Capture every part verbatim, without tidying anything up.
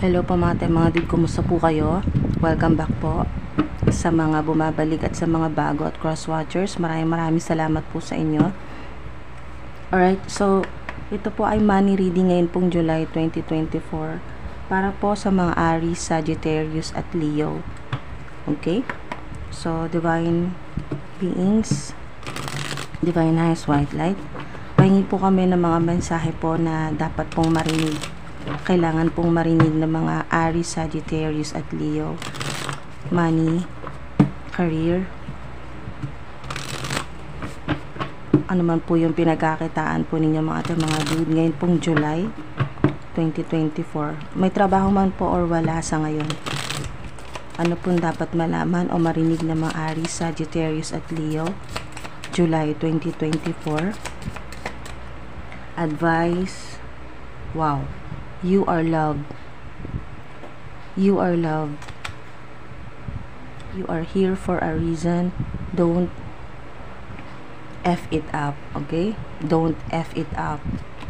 Hello po mga te, mga dude, kumusta po kayo? Welcome back po sa mga bumabalik at sa mga bago at cross watchers. Maraming maraming salamat po sa inyo. Alright, so ito po ay money reading ngayon pong July twenty twenty-four para po sa mga Aries, Sagittarius at Leo. Okay? So, Divine Beings, Divine Highest White Light, pahingi po kami ng mga mensahe po na dapat pong marinig. Kailangan pong marinig ng mga Aries, Sagittarius at Leo. Money, career, ano man po yung pinagkakitaan po ninyo mga mga dude ngayon pong July twenty twenty-four. May trabaho man po or wala sa ngayon. Ano pong dapat malaman o marinig ng mga Aries, Sagittarius at Leo July twenty twenty-four. Advice. Wow. You are loved. You are loved. You are here for a reason. Don't F it up, okay? Don't F it up.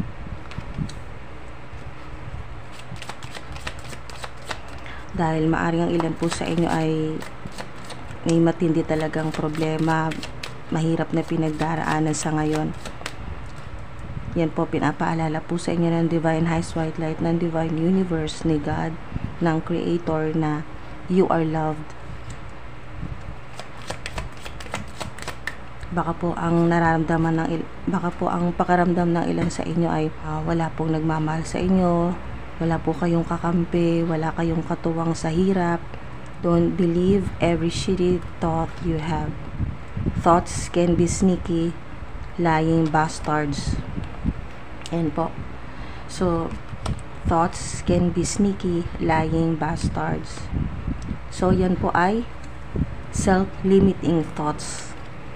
Dahil maaring ang ilan po sa inyo ay may matindi talagang problema, mahirap na pinagdaraanan sa ngayon. Yan po, pinapaalala po sa inyo ng Divine Highest White Light, ng Divine Universe ni God, ng Creator, na you are loved. Baka po ang nararamdaman ng il baka po ang pakaramdam ng ilan sa inyo ay uh, wala pong nagmamahal sa inyo, wala po kayong kakampi, wala kayong katuwang sa hirap. Don't believe every shitty thought you have. Thoughts can be sneaky, lying bastards. Ayan po. So, thoughts can be sneaky, lying bastards. So, yan po ay self-limiting thoughts.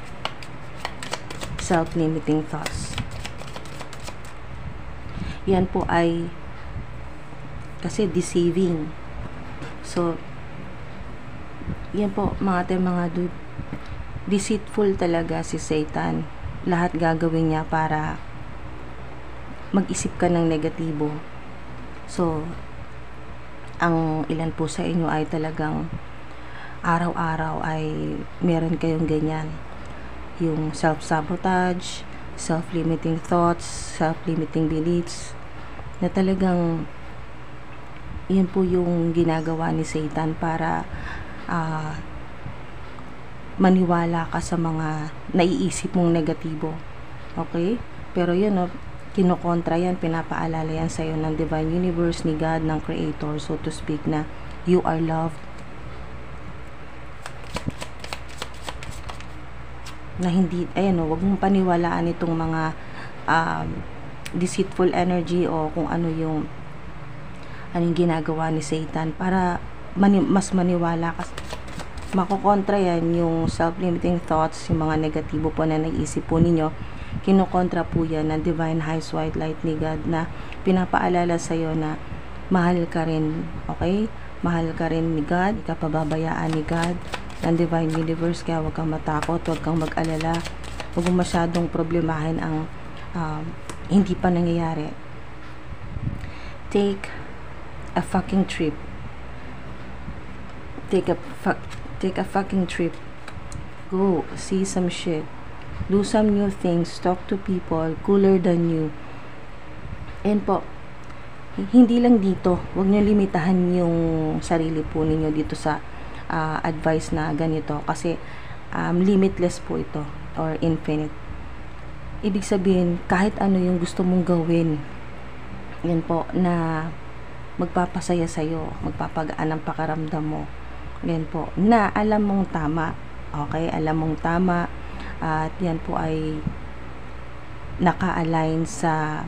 Self-limiting thoughts. Yan po ay kasi deceiving. So, yan po mga te mga dude. Deceitful talaga si Satan. Lahat gagawin niya para mag-isip ka ng negatibo. So, ang ilan po sa inyo ay talagang araw-araw ay meron kayong ganyan. Yung self-sabotage, self-limiting thoughts, self-limiting beliefs, na talagang yan po yung ginagawa ni Satan para uh, maniwala ka sa mga naiisip mong negatibo. Okay? Pero yun, no, kinokontra yan, pinapaalala yan sa'yo ng Divine Universe ni God, ng Creator, so to speak, na you are loved. Na hindi, ayan o, wag mong paniwalaan itong mga um, deceitful energy o kung ano yung anong ginagawa ni Satan para mani, mas maniwala ka. Makokontra yan yung self-limiting thoughts, yung mga negatibo po na naisip po ninyo. Kinokontra po yan ng Divine Highest White Light ni God, na pinapaalala sa'yo na mahal ka rin, okay? Mahal ka rin ni God, ikapababayaan ni God, ng Divine Universe, kaya huwag kang matakot, huwag kang mag-alala, huwag mong masyadong problemahin ang um, hindi pa nangyayari. Take a fucking trip. Take a, fu take a fucking trip. Go, see some shit. Do some new things, talk to people cooler than you. And po, hindi lang dito, huwag nyo limitahan yung sarili po ninyo dito sa uh, advice na ganito, kasi um, limitless po ito, or infinite. Ibig sabihin, kahit ano yung gusto mong gawin, yan po, na magpapasaya sa'yo, magpapagaan ang pakaramdam mo, yan po, na alam mong tama, okay, alam mong tama, at yan po ay naka-align sa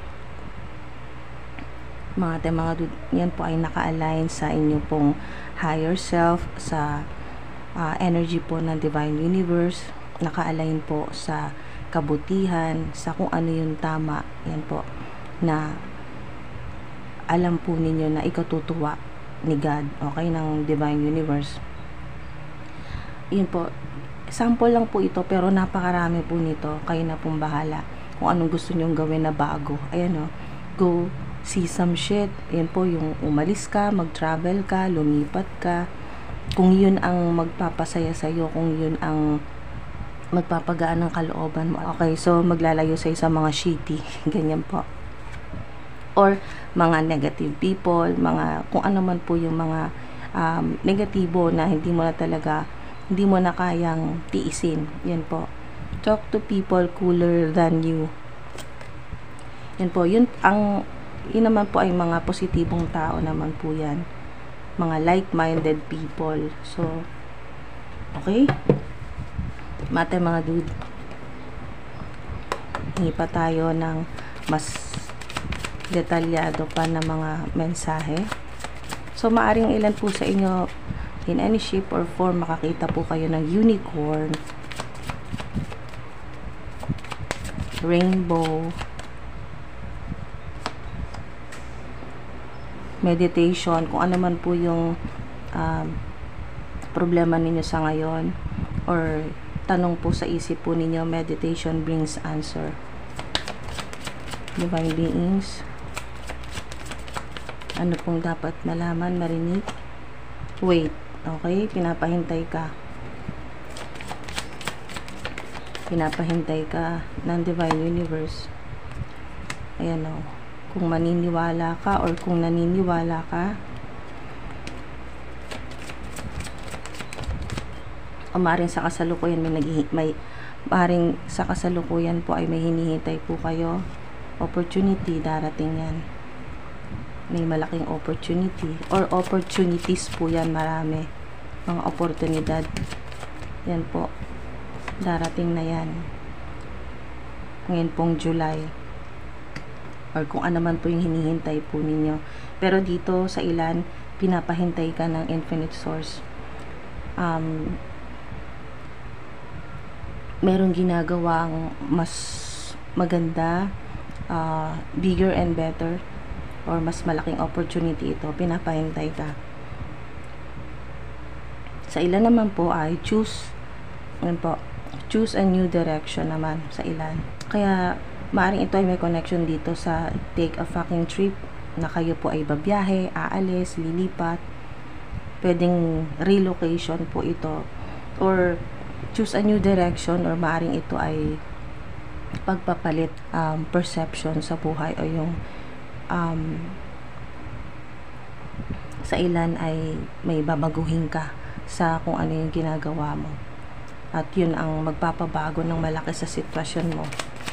mga te mga yan po ay naka-align sa inyong pong higher self, sa uh, energy po ng Divine Universe, naka-align po sa kabutihan, sa kung ano yung tama, yan po, na alam po ninyo na ikatutuwa ni God, okay, ng Divine Universe. Yun po, sample lang po ito, pero napakarami po nito. Kayo na pong bahala kung anong gusto nyong gawin na bago. Ayan o, go see some shit. Yan po yung umalis ka, mag-travel ka, lumipat ka. Kung yun ang magpapasaya sa'yo, kung yun ang magpapagaan ng kalooban mo. Okay, so maglalayo sa'yo sa mga shitty. Ganyan po. Or mga negative people, mga kung ano man po yung mga um, negatibo na hindi mo na talaga, hindi mo na kayang tiisin. Yan po. Talk to people cooler than you. Yan po. Yun, ang, yun naman po ay mga positibong tao naman po yan. Mga like-minded people. So, okay? Mate mga dude. Hingi pa tayo ng mas detalyado pa na mga mensahe. So, maaring ilan po sa inyo in any shape or form makakita po kayo ng unicorn, rainbow, meditation, kung ano man po yung um, problema ninyo sa ngayon or tanong po sa isip po ninyo, meditation brings answer. Divine beings, ano pong dapat malaman, marinig? Wait, okay? Pinapahintay ka. Pinapahintay ka ng Divine Universe. Ayan o. Kung maniniwala ka or kung naniniwala ka, o maaaring sa kasalukuyan may, may maaaring sa kasalukuyan po ay may hinihintay po kayo. Opportunity, darating yan. May malaking opportunity or opportunities po yan, marami mga oportunidad yan po, darating na yan ngayon pong July or kung ano man po yung hinihintay po ninyo. Pero dito sa ilan, pinapahintay ka ng infinite source. um, merong ginagawang mas maganda, uh, bigger and better, or mas malaking opportunity ito, pinapahintay ka. Sa ilan naman po ay choose, ano po, choose a new direction naman sa ilan. Kaya, maaaring ito ay may connection dito sa take a fucking trip, na kayo po ay babiyahe, aalis, lilipat, pwedeng relocation po ito, or choose a new direction, or maaaring ito ay pagpapalit, um, perception sa buhay, o yung Um, sa ilan ay may babaguhin ka sa kung ano yung ginagawa mo, at yun ang magpapabago ng malaki sa sitwasyon mo.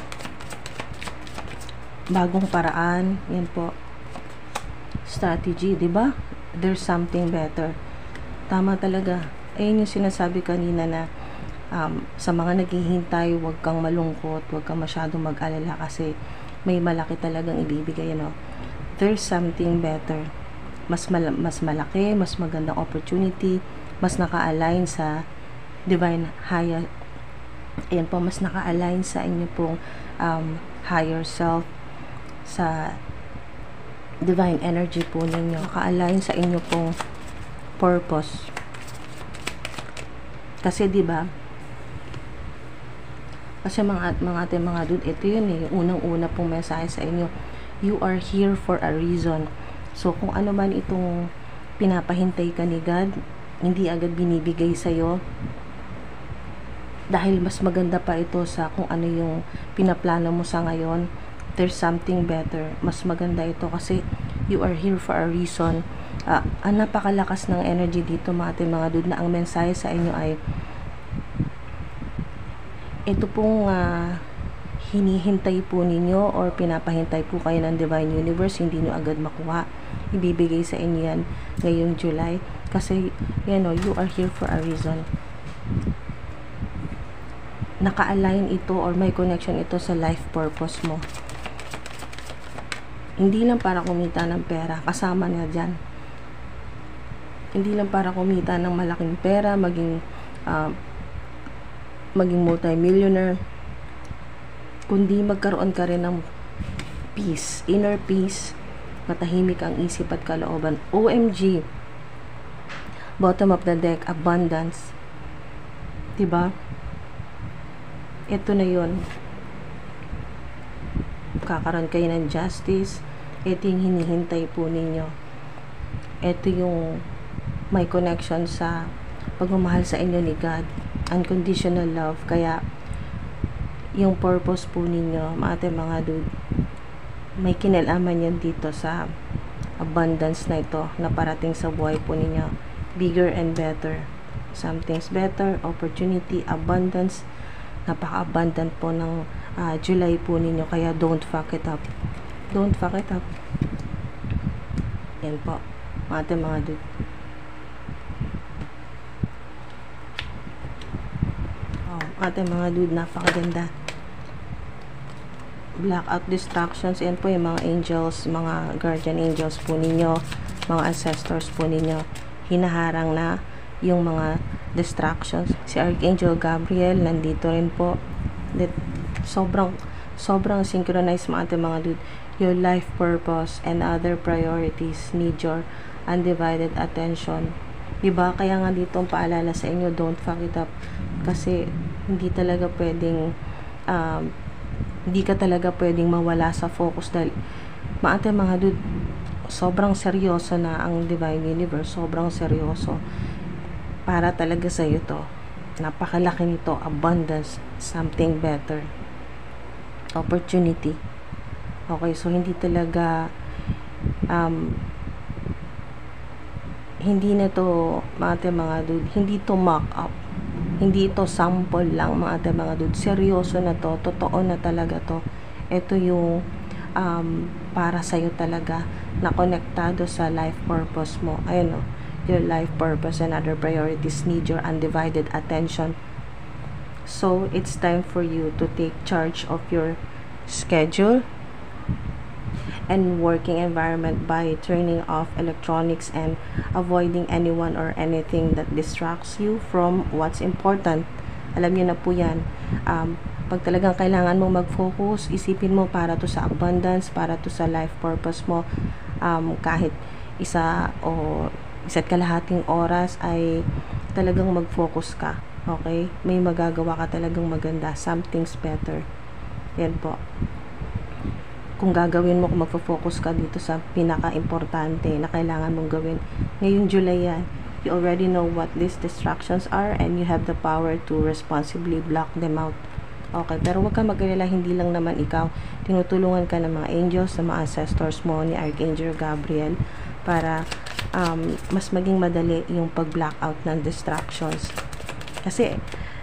Bagong paraan, yan po, strategy, di ba? There's something better. Tama talaga. Ayun yung sinasabi kanina na um, sa mga naghihintay, huwag kang malungkot, huwag kang masyadong mag-alala kasi may malaki talagang ibibigay, no? There's something better. Mas, mal mas malaki, mas magandang opportunity, mas naka-align sa divine higher, ayan po, mas naka-align sa inyo pong um, higher self, sa divine energy po ninyo, naka-align sa inyo pong purpose. Kasi di ba, kasi mga, mga ating mga dude, ito yun eh, unang-una pong mensahe sa inyo, you are here for a reason. So, kung ano man itong pinapahintay ka ni God, hindi agad binibigay sa'yo, dahil mas maganda pa ito sa kung ano yung pinaplano mo sa ngayon. There's something better. Mas maganda ito kasi you are here for a reason. Uh, ang napakalakas ng energy dito, mga ating mga dude, na ang mensahe sa inyo ay ito pong uh, hinihintay po ninyo or pinapahintay po kayo ng Divine Universe, hindi nyo agad makuha. Ibibigay sa inyo yan ngayong July. Kasi, you know, you are here for a reason. Naka-align ito or may connection ito sa life purpose mo. Hindi lang para kumita ng pera, kasama na dyan. Hindi lang para kumita ng malaking pera, maging uh, maging multi-millionaire, kundi magkaroon ka rin ng peace, inner peace, matahimik ang isip at kalooban. O M G, bottom of the deck, abundance, diba? Ito na yun. Kakaroon kayo ng justice, Ito yung hinihintay po ninyo. Ito yung may connection sa pagmamahal sa inyo ni God. Unconditional love. Kaya, yung purpose po ninyo, mga mga dude, may kinalaman yan dito sa abundance na ito na parating sa buhay po ninyo. Bigger and better. Something's better, opportunity, abundance. Napaka-abundant po ng uh, July po ninyo. Kaya don't fuck it up. Don't fuck it up. Yan po. Mga mga dude. Oh, mga mga dude, napakaganda. Blackout distractions. Yan po yung mga angels, mga guardian angels po ninyo, mga ancestors po ninyo. Hinaharang na yung mga distractions. Si Archangel Gabriel nandito rin po. That, sobrang sobrang synchronized mga mga dude. Your life purpose and other priorities need your undivided attention. Diba? Kaya nga dito ang paalala sa inyo, don't fuck it up. Kasi hindi talaga pwedeng um, hindi ka talaga pwedeng mawala sa focus dahil mga mga dude, sobrang seryoso na ang Divine Universe, sobrang seryoso para talaga sa iyo to. Napakalaki nito, abundance, something better, opportunity. Okay, so hindi talaga um, hindi na to mga mga dude, hindi to mock up. Hindi ito sample lang mga mga dude. Seryoso na to. Totoo na talaga to. Ito yung um, para sa'yo talaga na konektado sa life purpose mo. Ayun o. Your life purpose and other priorities need your undivided attention. So, it's time for you to take charge of your schedule and working environment by turning off electronics and avoiding anyone or anything that distracts you from what's important. Alam niyo na po yan. Um, pag talagang kailangan mo mag-focus, isipin mo para to sa abundance, para to sa life purpose mo. Um, kahit isa o isa't kalahating oras ay talagang mag-focus ka. Okay? May magagawa ka talagang maganda. Something's better. Yan po. Kung gagawin mo, kung magfo-focus ka dito sa pinaka-importante na kailangan mong gawin. Ngayong July yan, you already know what these distractions are and you have the power to responsibly block them out. Okay, pero huwag ka mag-alala, hindi lang naman ikaw. Tinutulungan ka ng mga angels, ng mga ancestors mo, ni Archangel Gabriel, para um, mas maging madali yung pag-block out ng distractions. Kasi,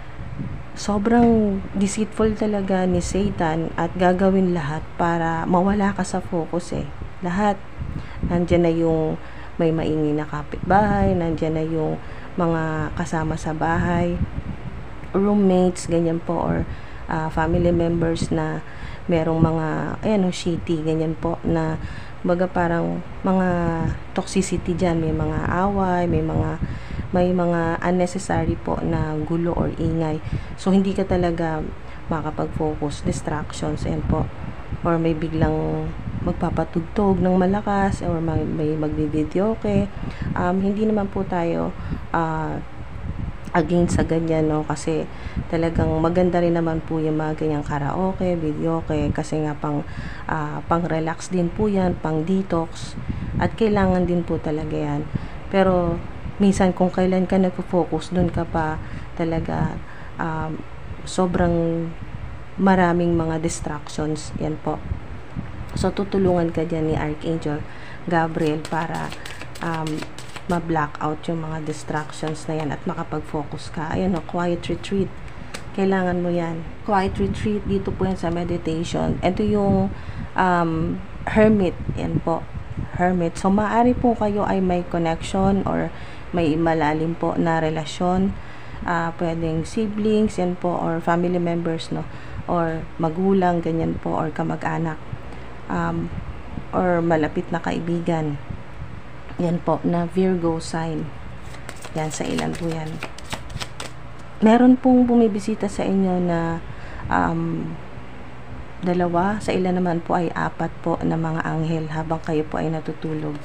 sobrang deceitful talaga ni Satan at gagawin lahat para mawala ka sa focus eh. Lahat. Nandyan na yung may maingay na kapitbahay, nandyan na yung mga kasama sa bahay, roommates, ganyan po, or uh, family members na merong mga, ayan o, shitty, ganyan po, na baga parang mga toxicity dyan, may mga away, may mga may mga unnecessary po na gulo or ingay. So, hindi ka talaga makapag-focus, distractions, ayan po. Or may biglang magpapatugtog ng malakas, or may, may magbi-video, okay. Um, hindi naman po tayo uh, against sa ganyan, no? Kasi talagang maganda rin naman po yung mga ganyang karaoke, video, okay. Kasi nga pang, uh, pang relax din po yan, pang detox. At kailangan din po talaga yan. Pero, minsan kung kailan ka nagpo-focus, doon ka pa talaga um, sobrang maraming mga distractions. Yan po. So, tutulungan ka dyan ni Archangel Gabriel para um, ma-block out yung mga distractions na yan at makapag-focus ka. Ayan o, quiet retreat. Kailangan mo yan. Quiet retreat, dito po yan sa meditation. Ito yung um, hermit. Yan po. Hermit. So, maaari po kayo ay may connection or may malalim po na relasyon, uh, pwedeng siblings, yan po, or family members, no, or magulang, ganyan po, or kamag-anak, um, or malapit na kaibigan, yan po, na Virgo sign, yan, sa ilan po yan. Meron pong bumibisita sa inyo na um, dalawa, sa ilan naman po ay apat po na mga anghel habang kayo po ay natutulog.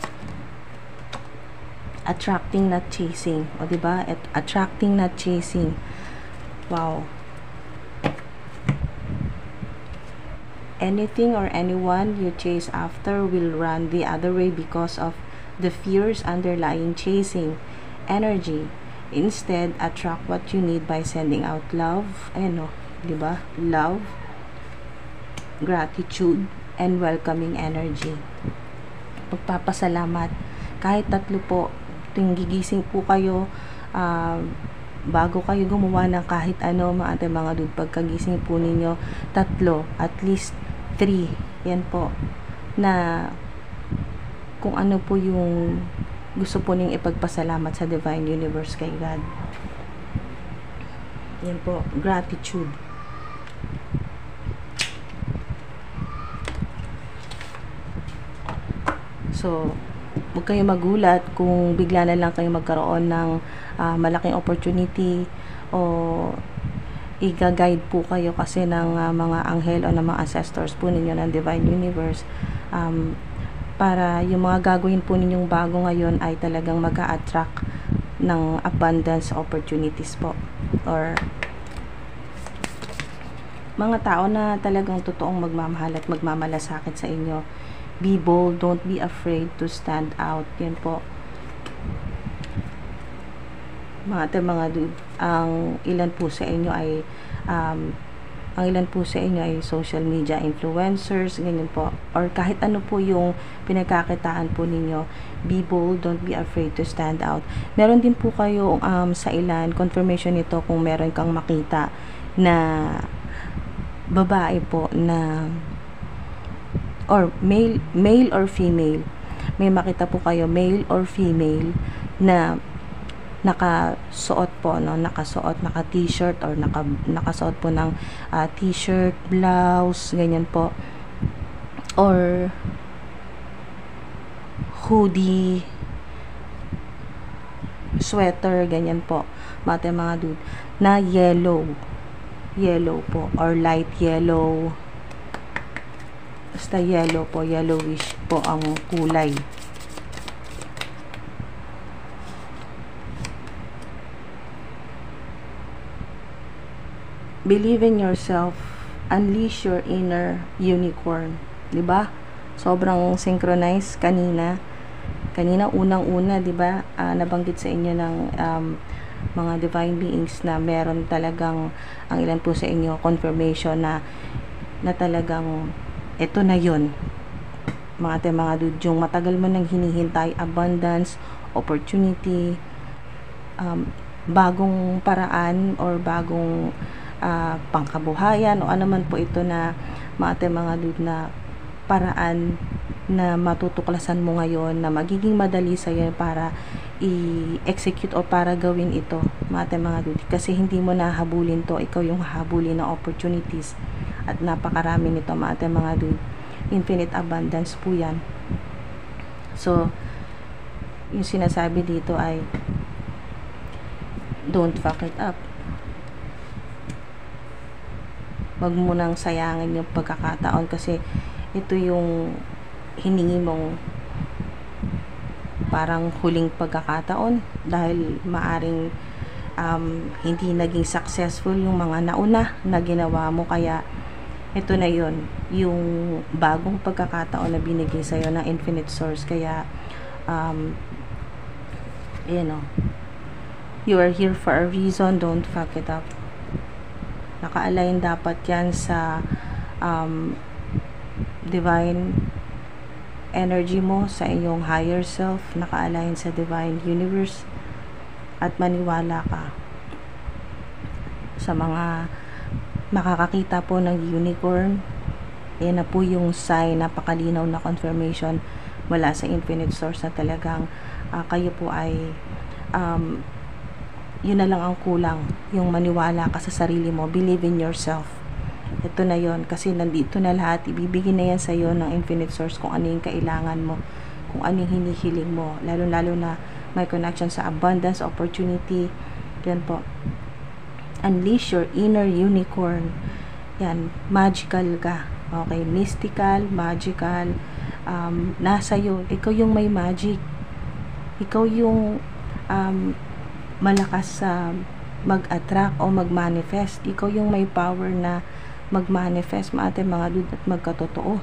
Attracting, not chasing. O, diba? At attracting, not chasing. Wow. anything or anyone you chase after will run the other way because of the fears underlying chasing energy. Instead, attract what you need by sending out love, ayun o, diba? Love, gratitude, and welcoming energy. Pagpapasalamat. Kahit tatlo po, tuwing gigising po kayo, uh, bago kayo gumawa ng kahit ano, mga ating mga dude, pagkagising po ninyo, tatlo, at least three, yan po, na kung ano po yung gusto po niyong ipagpasalamat sa Divine Universe kay God. Yan po, gratitude. So, huwag kayo magulat kung bigla na lang kayo magkaroon ng uh, malaking opportunity o i-guide po kayo kasi ng uh, mga anghel o ng mga ancestors po ninyo ng Divine Universe, um, para yung mga gagawin po ninyong bago ngayon ay talagang mag-a-attract ng abundance opportunities po, or mga tao na talagang totoong magmamahal at magmamalasakit sa inyo. Be bold, don't be afraid to stand out. Yan po, mga ate, mga dude, ang ilan po sa inyo ay um, ang ilan po sa inyo ay social media influencers, ganyan po, or kahit ano po yung pinagkakitaan po ninyo. Be bold, don't be afraid to stand out. Meron din po kayo um, sa ilan, confirmation nito kung meron kang makita na babae po na, or male, male or female, may makita po kayo, male or female, na nakasuot po, no, nakasuot, naka t-shirt or naka, nakasuot po ng uh, t-shirt, blouse, ganyan po, or hoodie, sweater, ganyan po, mate mga dude, na yellow, yellow po, or light yellow, basta yellow po, yellowish po ang kulay. Believe in yourself, unleash your inner unicorn. Diba? Sobrang synchronized kanina. Kanina unang-una, diba? Uh, nabanggit sa inyo ng um, mga divine beings na meron talagang, ang ilan po sa inyo, confirmation na na talagang ito na yun. Mga ate, mga dude, yung matagal mo nang hinihintay, abundance, opportunity, um, bagong paraan or bagong Uh, pangkabuhayan o ano man po ito na mga mga dude na paraan na matutuklasan mo ngayon na magiging madali sa iyo para i-execute o para gawin ito, mga mga dude, kasi hindi mo nahabulin to, ikaw yung hahabulin ng opportunities at napakarami nito, mga mga dude. Infinite abundance po yan. So yung sinasabi dito ay don't fuck it up. Wag mo nang sayangin yung pagkakataon kasi ito yung hiningi mong parang huling pagkakataon dahil maaring um, hindi naging successful yung mga nauna na ginawa mo, kaya ito na yun, yung bagong pagkakataon na binigay sa'yo ng Infinite Source. Kaya um, you know, you are here for a reason, don't fuck it up. Naka-align dapat yan sa um, divine energy mo, sa iyong higher self, naka-align sa divine universe, at maniwala ka sa mga makakakita po ng unicorn. Yan na po yung sign, napakalinaw na confirmation mula sa Infinite Source na talagang uh, kayo po ay um, yun na lang ang kulang, yung maniwala ka sa sarili mo, believe in yourself. Ito na yon, kasi nandito na lahat, ibibigay na yan sa iyo ng Infinite Source kung ano yung kailangan mo, kung ano yung hinihiling mo, lalo lalo na may connection sa abundance, opportunity. Yan po, unleash your inner unicorn. Yan, magical ka, okay, mystical, magical, um, nasa iyo, ikaw yung may magic, ikaw yung um, malakas sa mag-attract o mag-manifest. Ikaw yung may power na mag-manifest, mga mga dude, at magkatotoo.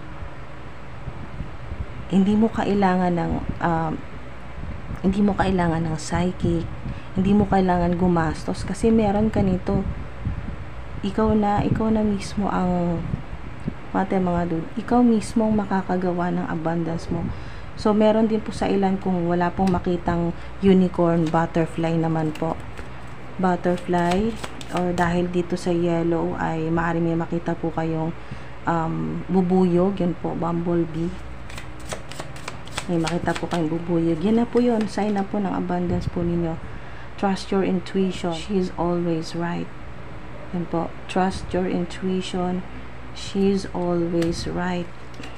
Hindi mo kailangan ng um, hindi mo kailangan ng psychic, hindi mo kailangan gumastos kasi meron ka nito. Ikaw na, ikaw na mismo ang mga mga dude, ikaw mismo ang makakagawa ng abundance mo. So meron din po sa ilan kung wala pong makitang unicorn, butterfly naman po. Butterfly, or dahil dito sa yellow ay maaaring may makita po kayong um, bubuyog, yan po, bumblebee. May makita po kayong bubuyog. Yan na po yun. Sign na po ng abundance po ninyo. Trust your intuition. She is always right. Yan po. Trust your intuition. She is always right.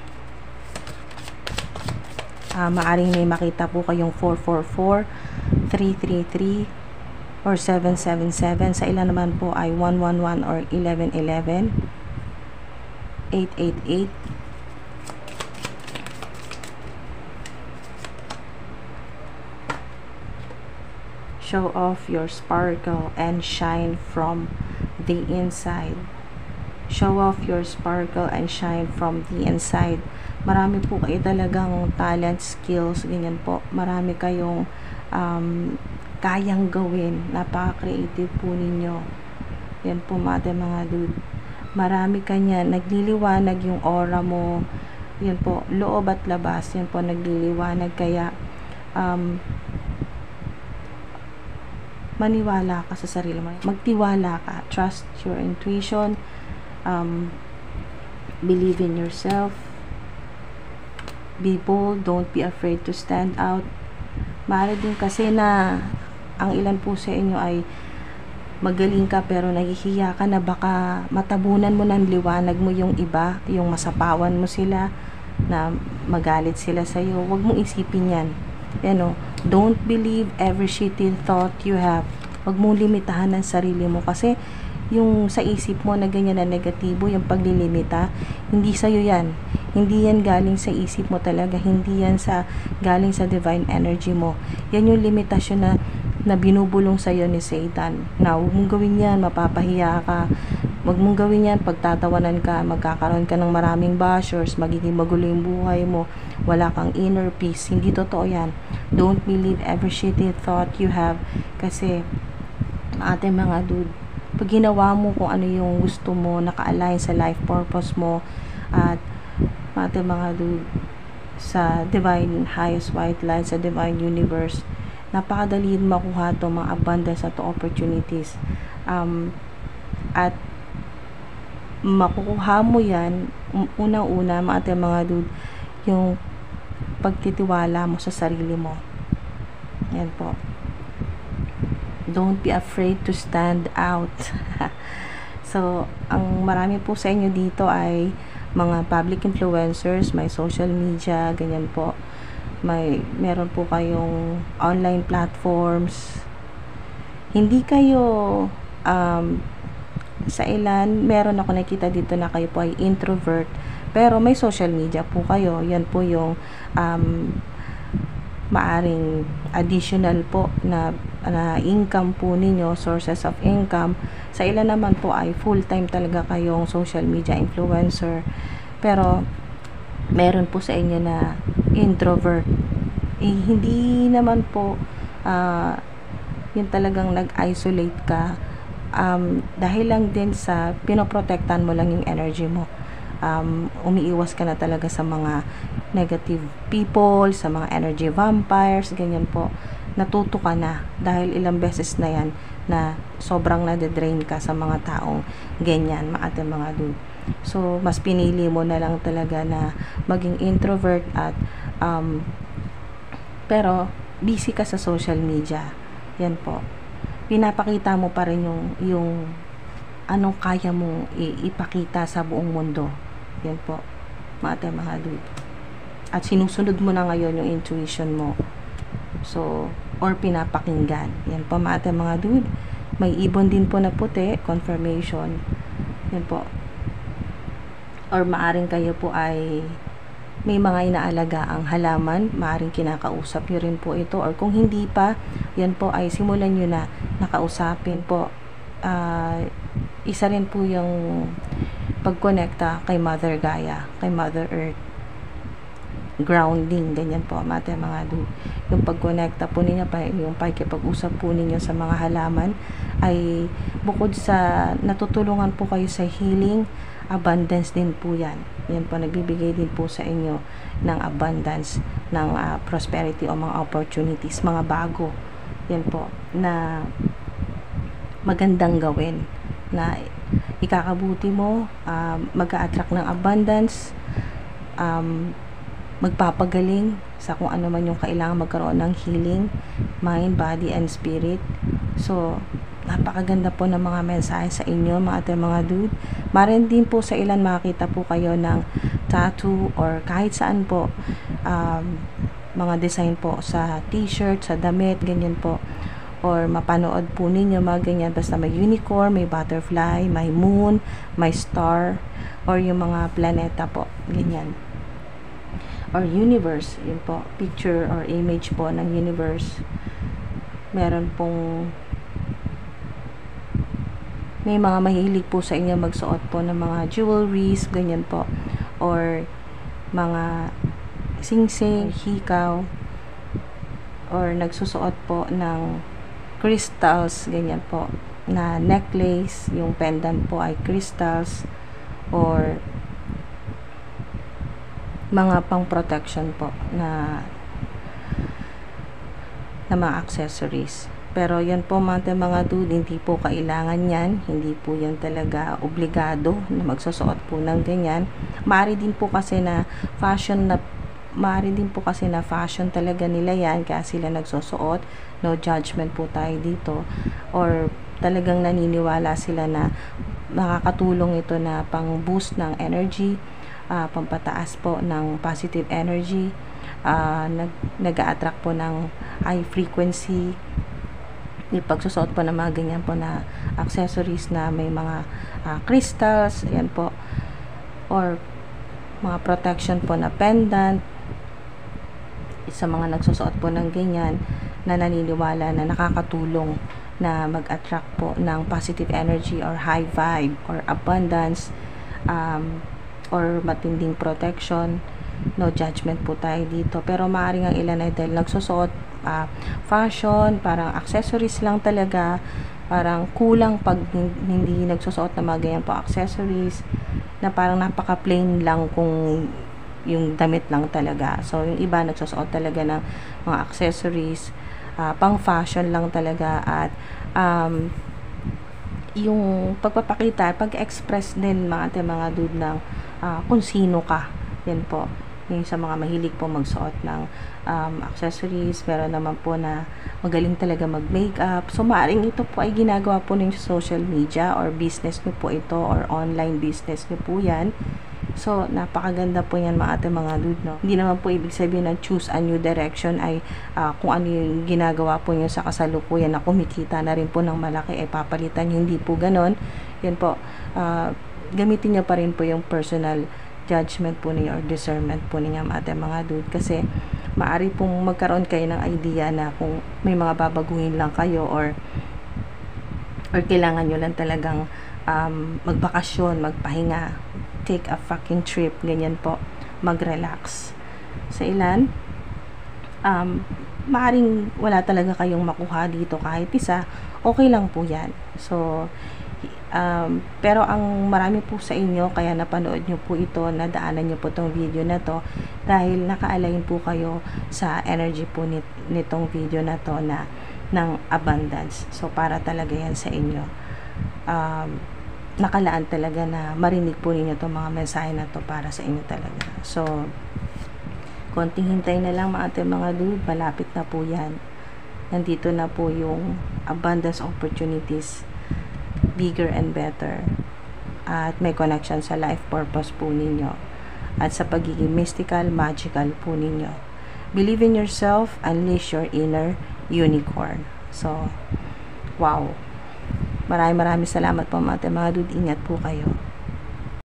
Uh, maaring may makita po kayong four four four, three three three, or seven seven seven. Sa ilan naman po ay one one one or eleven eleven, eight eight eight. Show off your sparkle and shine from the inside. Show off your sparkle and shine from the inside. Marami po kayo talagang talent, skills, ganyan po. Marami kayong um, kayang gawin. Napaka-creative po ninyo. Yan po mga mga dude. Marami kanya. Nagliliwanag yung aura mo. Yan po. Loob at labas. Yan po. Nagliliwanag. Kaya um, maniwala ka sa sarili mo. Magtiwala ka. Trust your intuition. Um, believe in yourself. Be bold. Don't be afraid to stand out. Maaari din kasi na ang ilan po sa inyo ay magaling ka pero nahihiya ka na baka matabunan mo ng liwanag mo yung iba, yung masapawan mo sila, na magalit sila sa'yo. Huwag mong isipin yan. Ano, don't believe every shitty thought you have. Huwag mong limitahan ang sarili mo kasi yung sa isip mo na ganyan na negatibo, yung paglilimita, hindi sa'yo yan. Hindi yan galing sa isip mo talaga. Hindi yan sa galing sa divine energy mo. Yan yung limitasyon na na binubulong sa'yo ni Satan. Na huwag mong gawin yan, mapapahiya ka. Huwag mong gawin yan, pagtatawanan ka, magkakaroon ka ng maraming bashers, magiging magulo yung buhay mo, wala kang inner peace. Hindi totoo yan. Don't believe every shitty thought you have. Kasi, ating mga dude, pag ginawa mo kung ano yung gusto mo, naka-align sa life purpose mo, at ating mga dude, sa divine highest white light, sa divine universe, napakadali makuha to mga abundance at opportunities. Um, at makukuha mo yan, unang-una, mga mga dude, yung pagtitiwala mo sa sarili mo. Yan po. Don't be afraid to stand out. So, ang marami po sa inyo dito ay mga public influencers, may social media, ganyan po. May meron po kayong online platforms. Hindi kayo um, sa ilan, meron ako nakita dito na kayo po ay introvert, pero may social media po kayo. Yan po yung um, maaring additional po na, na income po ninyo, sources of income. Sa ilan naman po ay full-time talaga kayong social media influencer, pero meron po sa inyo na introvert. Eh, hindi naman po uh, yun talagang nag-isolate ka, um, dahil lang din sa pinoprotektan mo lang yung energy mo. Um, umiiwas ka na talaga sa mga negative people, sa mga energy vampires, ganyan po. Natuto ka na dahil ilang beses na yan na sobrang nade-drain ka sa mga taong ganyan, mga ating mga dude. So, mas pinili mo na lang talaga na maging introvert at um, pero busy ka sa social media. Yan po. Pinapakita mo pa rin yung, yung anong kaya mong ipakita sa buong mundo. Yan po, mga mga dude. At sinusunod mo na ngayon yung intuition mo. So, or pinapakinggan. Yan po, mga mga dude. May ibon din po na puti, confirmation. Yan po. Or maaring kayo po ay may mga inaalaga ang halaman, maaring kinakausap nyo rin po ito, or kung hindi pa, yan po ay simulan nyo na nakausapin po. Uh, isa rin po yung pagkonekta kay Mother Gaia, kay Mother Earth. Grounding, ganyan po mga mga dude. Yung pagkonekta po ninyo, yung pakikipag-usap po ninyo sa mga halaman ay bukod sa natutulungan po kayo sa healing, abundance din po yan. Yan po, nagbibigay din po sa inyo ng abundance, ng uh, prosperity o mga opportunities, mga bago. Yan po, na magandang gawin, na ikakabuti mo, uh, mag-a-attract ng abundance, um, magpapagaling sa kung ano man yung kailangan magkaroon ng healing, mind, body, and spirit. So, napakaganda po ng mga mensahe sa inyo, mga ating mga dude. Marin din po sa ilan makakita po kayo ng tattoo or kahit saan po, um, mga design po sa t-shirt, sa damit, ganyan po. Or mapanood po ninyo mga ganyan, basta may unicorn, may butterfly, may moon, may star, or yung mga planeta po, ganyan. Or universe, yun po, picture or image po ng universe. Meron pong may mga mahilig po sa inyo magsuot po ng mga jewelries, ganyan po, or mga singsing, hikaw, or nagsusuot po ng crystals, ganyan po, na necklace, yung pendant po ay crystals, or mga pang protection po na na mga accessories. Pero yan po mga mga dude, hindi po kailangan yan, hindi po yan talaga obligado na magsusuot po ng ganyan. Maaari din po kasi na fashion na maaari din po kasi na fashion talaga nila yan kaya sila nagsusuot. No judgment po tayo dito, or talagang naniniwala sila na makakatulong ito na pang boost ng energy, Uh, pampataas po ng positive energy, uh, nag, nag-a-attract po ng high frequency, yung pagsusot po ng mga ganyan po na accessories na may mga uh, crystals, ayan po, or mga protection po na pendant, sa mga nagsusuot po ng ganyan na naniniwala na nakakatulong na mag-attract po ng positive energy or high vibe or abundance, um, or matinding protection. No judgment po tayo dito, pero maaaring ang ilan ay dahil nagsusuot uh, fashion, parang accessories lang talaga, parang kulang pag hindi nagsusuot na mga ganyan po accessories, na parang napaka plain lang kung yung damit lang talaga. So yung iba nagsusuot talaga ng mga accessories, uh, pang fashion lang talaga, at um, yung pagpapakita, pag-express din mga mga dude ng Uh, kung sino ka. Yan po, yung sa mga mahilig po magsuot ng um, accessories, pero naman po na magaling talaga mag-makeup. So maaaring ito po ay ginagawa po ninyo sa social media, or business nyo po ito, or online business nyo po yan. So napakaganda po yan mga ating mga dude, no? Hindi naman po ibig sabihin na choose a new direction ay uh, kung ano yung ginagawa po nyo sa kasalukuyan na kumikita na rin po ng malaki ay papalitan nyo. Hindi po ganon. Yan po, uh, gamitin niyo pa rin po yung personal judgment po niyo or discernment po niyo mga mga dude, kasi maari pong magkaroon kayo ng idea na kung may mga babaguhin lang kayo, or or kailangan nyo lang talagang um, magbakasyon, magpahinga, take a fucking trip, ganyan po, mag-relax. Sa ilan, um, maaring wala talaga kayong makuha dito kahit isa, okay lang po yan. So Um, pero ang marami po sa inyo, kaya napanood nyo po ito, nadaanan nyo po tong video na to, dahil naka-align po kayo sa energy po nit nitong video na to na ng abundance. So para talaga yan sa inyo. Um, nakalaan talaga na marinig po ninyo itong mga mensahe na to para sa inyo talaga. So konting hintay na lang mga ating mga dude, malapit na po yan. Nandito na po yung abundance opportunities, bigger and better, at may connection sa life purpose po ninyo, at sa pagiging mystical, magical po ninyo. Believe in yourself, unleash your inner unicorn. So wow, maraming maraming salamat po mga mga dude, ingat po kayo.